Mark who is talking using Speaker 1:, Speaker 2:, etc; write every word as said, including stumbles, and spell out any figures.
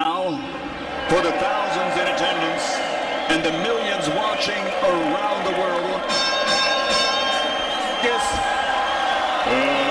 Speaker 1: Now, for the thousands in attendance and the millions watching around the world, yes.